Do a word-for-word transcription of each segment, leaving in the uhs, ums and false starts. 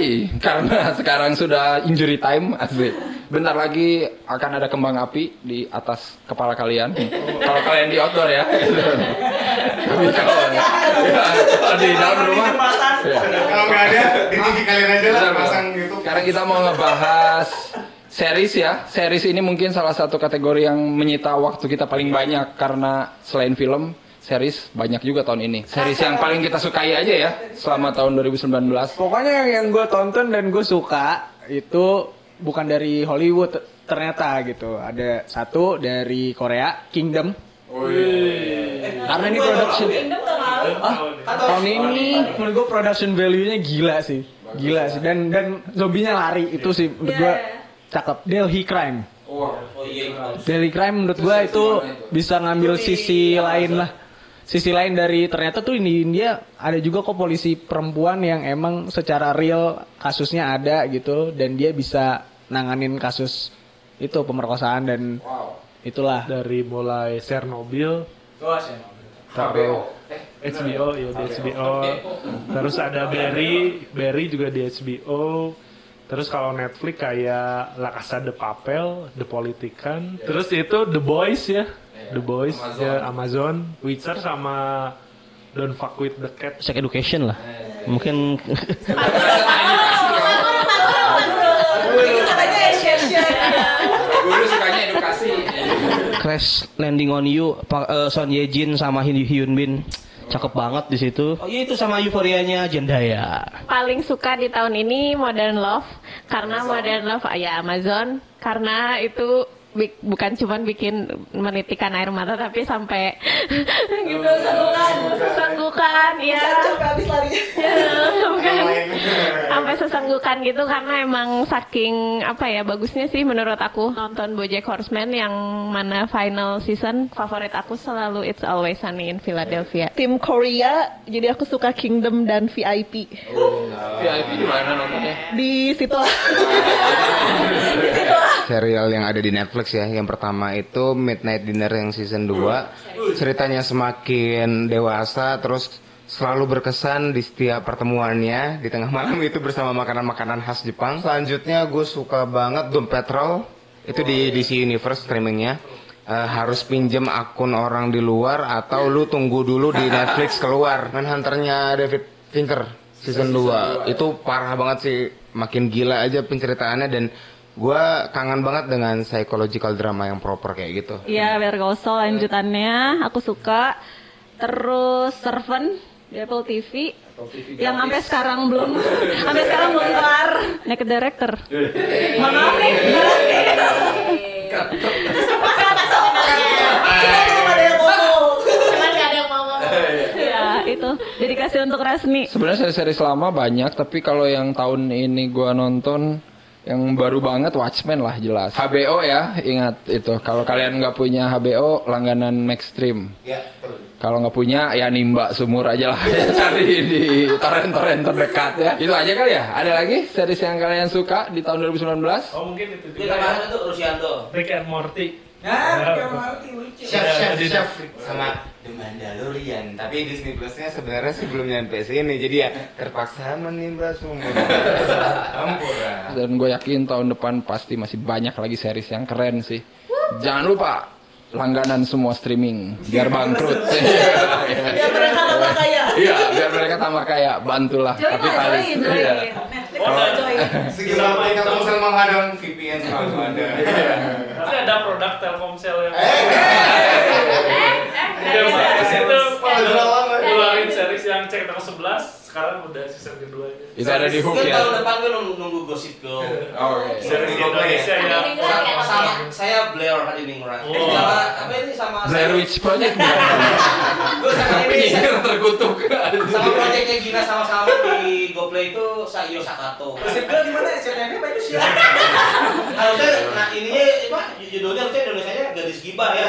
mulai karena sekarang sudah injury time asli. Bentar lagi akan ada kembang api di atas kepala kalian. Kalau kalian di outdoor ya. Tapi kalau ya, kalau di dalam rumah ya. Kalau nggak ada di T V kalian aja lah pasang gitu. Sekarang kita mau ngebahas series ya. Series ini mungkin salah satu kategori yang menyita waktu kita paling banyak karena selain film, series banyak juga tahun ini. Series yang paling kita sukai aja ya selama tahun dua ribu sembilan belas. Pokoknya yang, yang gue tonton dan gue suka itu bukan dari Hollywood ternyata gitu. Ada satu dari Korea, Kingdom. Oh iya. Karena ini production. Ah, tahun ini menurut gue production value-nya gila sih. Gila sih. Dan dan zombinya lari itu sih menurut gue cakep. Delhi Crime. Delhi Crime menurut gue itu bisa ngambil sisi lain lah. Sisi lain dari ternyata tuh di India ada juga kok polisi perempuan yang emang secara real kasusnya ada gitu dan dia bisa nanganin kasus itu pemerkosaan dan Wow. itulah. Dari mulai Chernobyl, Oh, Chernobyl. H B O, H B O ya di H B O, terus ada Barry, Barry juga di H B O. Terus kalau Netflix kayak La Casa de Papel, The Politician, terus itu The Boys ya, The Boys Amazon. ya Amazon, Witcher sama Don't Fuck with the Cat. Sex education lah. Mungkin Gue sukanya edukasi. Crash Landing on You, Pak uh, Son Ye Jin sama Hyun Hyun Bin. Cakep banget di situ. Oh iya itu sama euforianya Zendaya. Paling suka di tahun ini Modern Love karena Modern Love ya Amazon karena itu bi- bukan cuma bikin menitikan air mata tapi sampai gitu sesenggukan sesenggukan ya habis larinya. Ya, bukan. Sampai sesenggukan gitu karena emang saking apa ya bagusnya sih menurut aku nonton BoJack Horseman yang mana final season favorit aku selalu It's Always Sunny in Philadelphia. Tim Korea, jadi aku suka Kingdom dan V I P. V I P di mana nontonnya? Di situ. Di situ. Serial yang ada di Netflix ya. Yang pertama itu Midnight Dinner yang season dua. Ceritanya semakin dewasa terus selalu berkesan di setiap pertemuannya di tengah malam itu bersama makanan-makanan khas Jepang. Selanjutnya gue suka banget Doom Patrol. Itu di D C Universe streamingnya. Uh, harus pinjem akun orang di luar atau lu tunggu dulu di Netflix keluar. Manhunter-nya David Fincher season dua. Itu parah banget sih. Makin gila aja penceritaannya dan gue kangen banget dengan psychological drama yang proper kayak gitu. Iya, Better Call Saul lanjutannya aku suka. Terus Servant di Apple T V yang sampai sekarang belum sampai sekarang belum kelar. Naked Director. Maaf nih. Cuman gak ada yang mau ngomong. Ya, itu dedikasi untuk Rasmi. Sebenarnya seri-seri lama banyak, tapi kalau yang tahun ini gua nonton yang baru banget Watchmen lah jelas. H B O ya, ingat itu. Kalau kalian nggak punya H B O, langganan Maxstream. Ya, Kalau nggak punya, ya nimba sumur aja lah. Cari di torrent-torrent terdekat ya. Itu aja kali ya. Ada lagi series yang kalian suka di tahun dua ribu sembilan belas? Oh mungkin itu Dia juga. kemarin tuh Rusianto. Rick and Morty. Nah, kayak Marty lucu. Chef, chef, chef sama The Mandalorian. Tapi Disney Plus-nya sebenarnya sih belum nyampe sini. Jadi ya terpaksa menimba sumur. Ampura. Dan gue yakin tahun depan pasti masih banyak lagi series yang keren sih. Jangan lupa langganan semua streaming biar bangkrut. Biar mereka tambah kaya. Iya, biar mereka tambah kaya. Bantulah kapitalis. Iya. Segi sama Telkomsel menghadang V P N selalu ada. Tapi ada produk Telkomsel yang Eh, Dia bagus itu Malah ngeluarin series yang cek tanggal sebelas, sekarang udah season kedua. Itu ada di Hook Kan ya. tahun depan gue nunggu, nunggu Gosip Go. Oh, oke. Series di Indonesia ya. Sama, sama saya Blair Hadiningrat. Oh. Sama apa ini sama Blair Witch Project bukan? Gue sama ini Penyihir terkutuk. sama proyeknya Gina sama-sama di GoPlay itu Sayo Sakato. Gosip Girl di mana S C T V bagus ya. Harusnya nah ininya apa judulnya harusnya Indonesianya Gadis Gibah ya.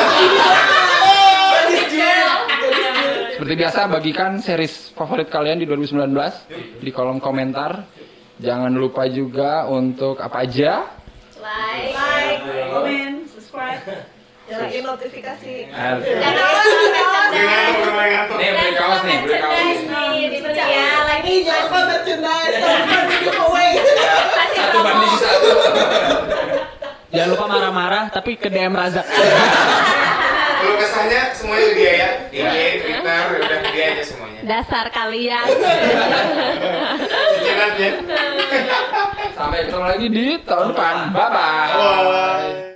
Gadis Girl. Seperti biasa, bagikan series favorit kalian di dua ribu sembilan belas di kolom komentar. Jangan lupa juga untuk apa aja? Like, Like, comment, subscribe. Nyalain notifikasi. jangan lupa merchandise. Ngantuk, ngantuk. Nih, beli kaos nih, beli kaos. Merchandise nih, di ya. lagi jangan lupa merchandise, jangan lupa giveaway. Satu banding satu. Jangan lupa marah-marah tapi ke D M Razak. Kalau kesannya semuanya ke dia ya. I G, Twitter, udah ke dia aja semuanya. Dasar kalian. Cicilan ya. Sampai ketemu lagi di tahun depan. Bye bye. Bye.